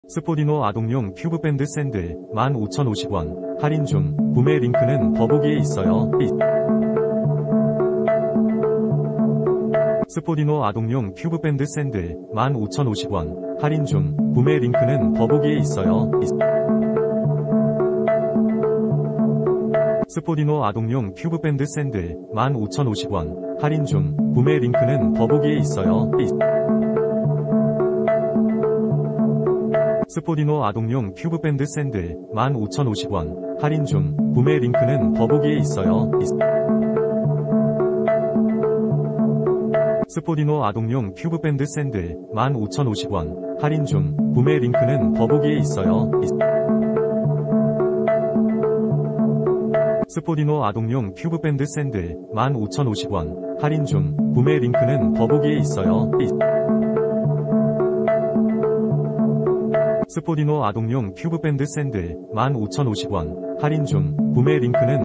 스포디노 아동용 큐브밴드 샌들 15,050원 할인 중. 구매 링크는 더보기에 있어요. 스포디노 아동용 큐브밴드 샌들 15,050원 할인 중. 구매 링크는 더보기에 있어요. 스포디노 아동용 큐브밴드 샌들 15,050원 할인 중. 구매 링크는 더보기에 있어요. 스포디노 아동용 큐브밴드 샌들 15,050원 할인 중. 구매 링크는 더보기에 있어요. 스포디노 아동용 큐브밴드 샌들 15,050원 할인 중. 구매 링크는 더보기에 있어요. 스포디노 아동용 큐브밴드 샌들 15,050원 할인 중. 구매 링크는 더보기에 있어요. 스포디노 아동용 큐브밴드 샌들 15,050원 할인 중. 구매 링크는